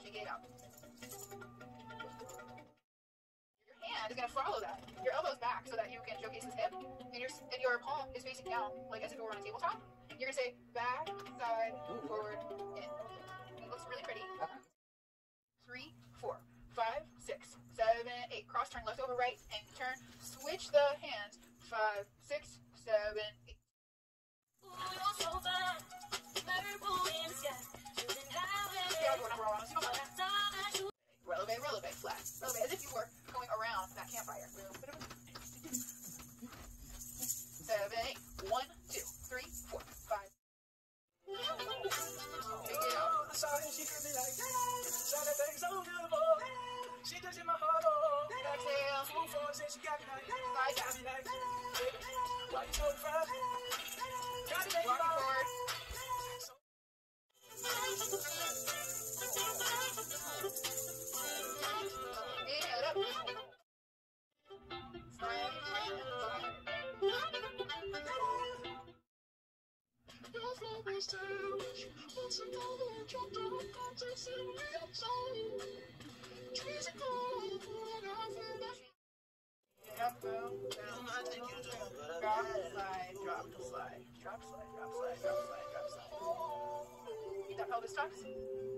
Take it out. Your hand is going to follow that. Your elbow's back so that you can showcase his hip, and your palm is facing down, like as if it were on a tabletop. You're going to say back, side, forward, in. It looks really pretty. 3, 4, 5, 6, 7, 8. Cross, turn left over right, and turn. Switch the hands. 5, 6, 7, 8. Releve, flat. Releve, as if you were going around that campfire. 7, 8. 1, 2, 3, 4, 5. Take it out. Exhale. Side down. Walking forward. Inhale up. Up, boom, down, drop, slide, drop, slide, drop, slide, drop, slide, drop, slide, drop, slide. Keep that pelvis tucked.